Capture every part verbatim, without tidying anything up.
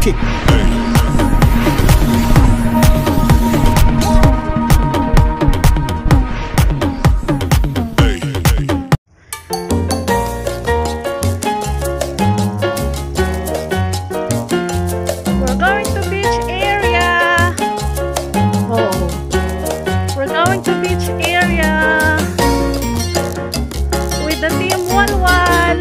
kick. We're going to beach area. Oh, we're going to beach area with the team Walwal.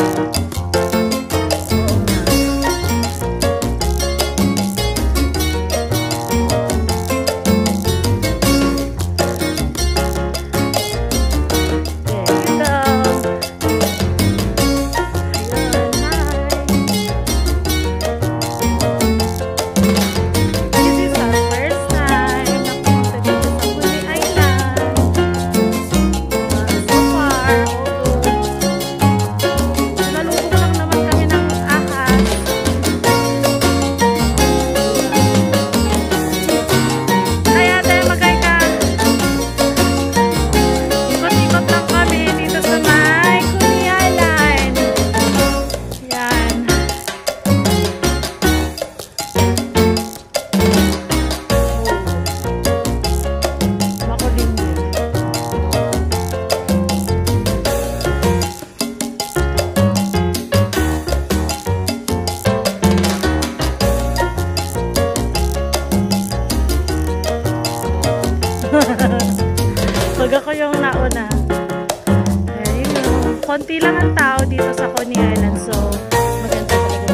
Pag ako yung nauna. Ayun yung konti lang ang tao dito sa Coney Island. So, maganda talaga.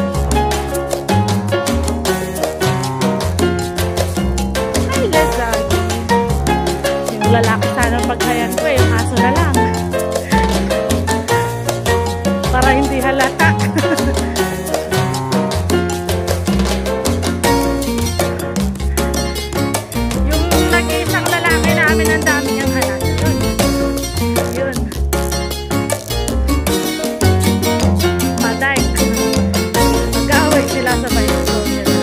Ay, Lazagi. Yung lalaki sana paghayan ko eh. Yung aso na lang. Para hindi halata. Ang dami niyang anak. Yun. Yun. Patay. Mag-away sila sa bicycle nila.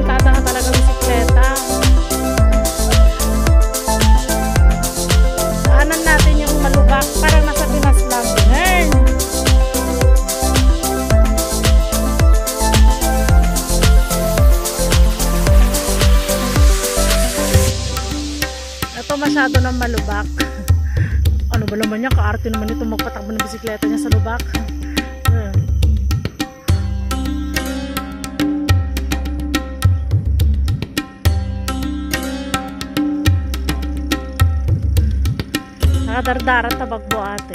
tarantada ka talaga bisikleta. Daanan natin yung malubak para nasa Pinas lang. Ngayon. Ito masyado ng malubak. Ano ba naman niya? Kaarte naman ito magpatakbo ng bisikleta niya sa lubak. Hmm. Nakadardaran tabagbo ate.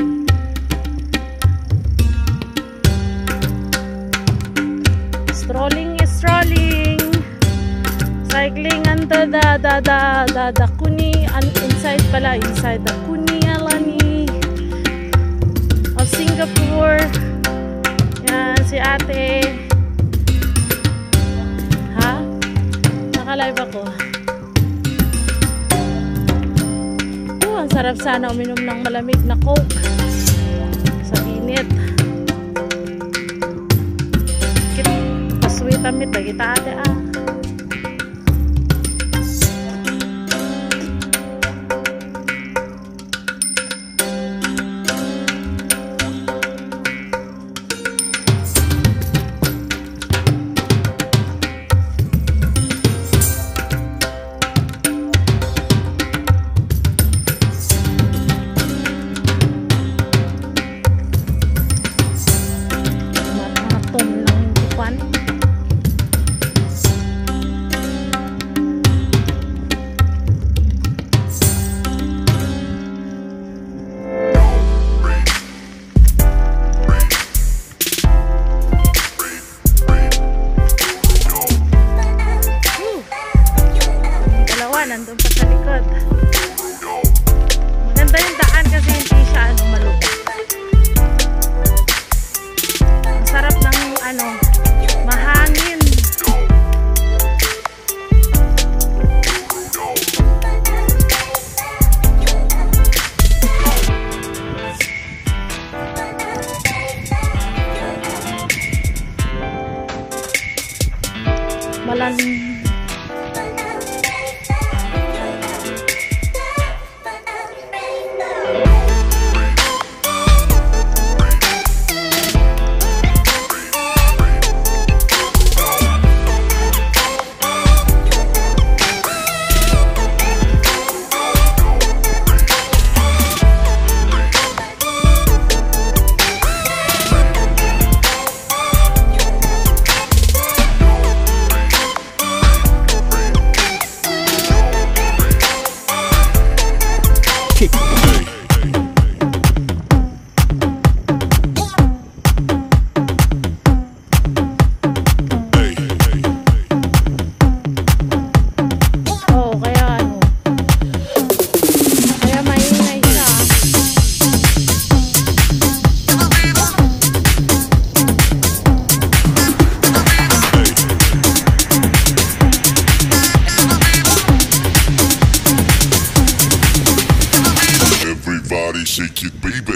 Strolling is strolling. Cycling under the the the the the kuni and inside pala inside the kuni alani of Singapore. Yan si ate. Ha? Naka-live ako. Oh, ang sarap sana uminom ng malamig na Coke sa init. Kit pasweet amit kita ate ah. Nandun pa sa likod. Maganda yung daan kasi hindi siya ano, malubak. Ang sarap ng ano, mahangin. Malan shake it, baby.